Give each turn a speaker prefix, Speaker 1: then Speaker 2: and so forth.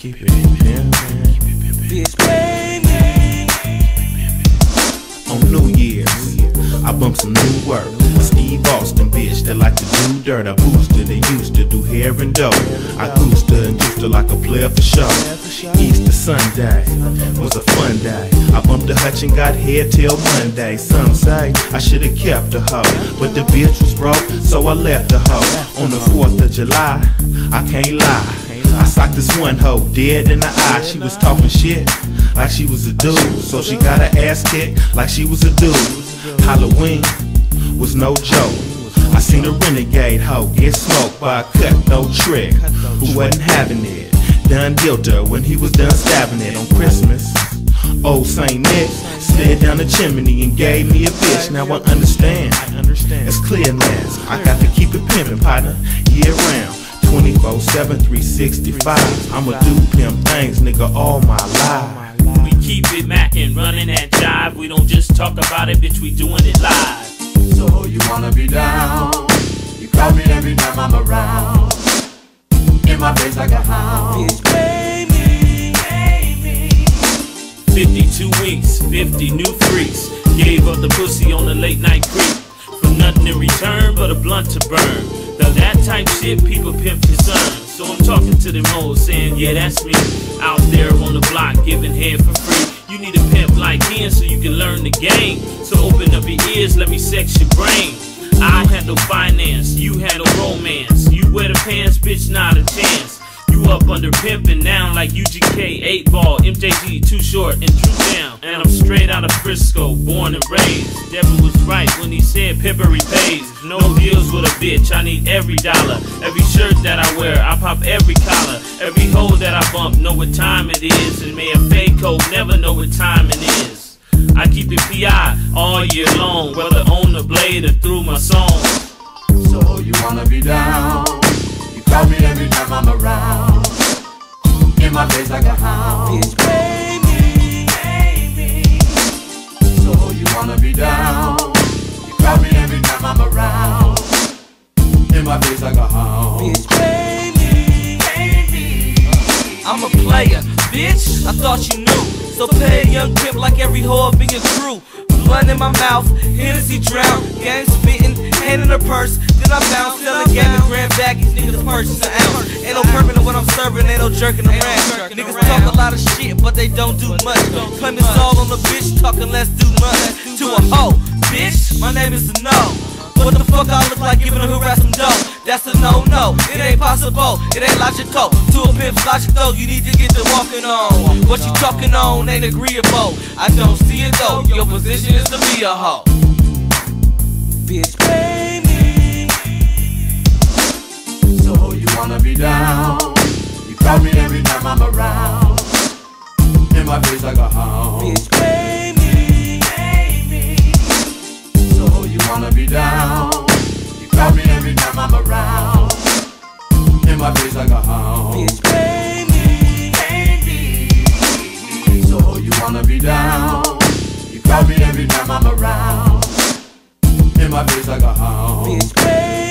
Speaker 1: Keep it pimpin'.
Speaker 2: Bitch, pay me.
Speaker 1: On New Year's, I bumped some new work. Steve Austin, bitch, that like to do dirt. I boosted and used to do hair and dough. I goosed her and juiced her like a player for show. Easter Sunday was a fun day. I bumped the hutch and got hair till Monday. Some say I should've kept the hoe, but the bitch was broke, so I left the hoe. On the 4th of July, I can't lie, I socked this one hoe dead in the eye. She was talking shit like she was a dude, so she got her ass kicked like she was a dude. Halloween was no joke. I seen a renegade hoe get smoked by a cutthroat trick who wasn't having it. Done guilt her when he was done stabbing it. On Christmas, old Saint Nick slid down the chimney and gave me a bitch. Now I understand, it's clear now. I got to keep it pimpin', partner, year round, 24/7, 365. I'ma do pimp things, nigga, all my life.
Speaker 3: We keep it mackin', running that jive. We don't just talk about it, bitch, we doing it live.
Speaker 4: So you wanna be down? You call me every time I'm around. In my face like a hound.
Speaker 2: Bitch, pay me.
Speaker 3: 52 weeks, 50 new freaks. Gave up the pussy on the late night creep. For nothing in return but a blunt to burn. Now that type shit people pimp concern. So I'm talking to them hoes saying, yeah, that's me. Out there on the block giving head for free. You need a pimp like him so you can learn the game. So open up your ears, let me sex your brain. I handle finance, you handle romance. You wear the pants, bitch, not a chance. You up under pimpin' now like UGK, 8 Ball, MJG, Too Short, and Drew Down. And I'm straight out of Frisco, born and raised. Devin was right when he said pimpery pays. No deals with a bitch, I need every dollar. Every shirt that I wear, I pop every collar. Every hoe that I bump, know what time it is. And may a fake hoe never know what time it is. I keep it P.I. all year long, whether on the blade or through my songs.
Speaker 4: So you wanna be down? You call me every time I'm around. In my face like a hound.
Speaker 2: Bitch, pay me.
Speaker 4: So you wanna be down? You call me every time I'm around. In my face like a hound.
Speaker 2: Bitch, pay me.
Speaker 5: I'm a player, bitch, I thought you knew. So pay a young pimp like every hoe up in your crew. Blunt in my mouth, Hennessy drown. Gang spittin', hand in her purse. Then I bounce, selling gamma, grand baggies. Niggas purchase an ounce. Ain't no purping in what I'm serving, ain't no jerking around. Niggas talk a lot of shit, but they don't do much. Claim it's all on the bitch, talking less, do much. To a hoe, bitch, my name is a no. What the fuck I look like giving a harass some dough? That's a no-no, it ain't possible, it ain't logical. To a pimp's logic though, you need to get to walking on. What you talking on ain't agreeable. I don't see it though, your position is to be a hoe.
Speaker 2: Bitch, pay me.
Speaker 4: So you wanna be down? You call me every time I'm around. In my face like a hound.
Speaker 2: Bitch, pay me.
Speaker 4: So you wanna be down? You call me every time I'm around. In my face like a hound.
Speaker 2: Bitch, pay me.
Speaker 4: So you wanna be down? You call me every time I'm around. In my face like a hound.
Speaker 2: Bitch, pay me.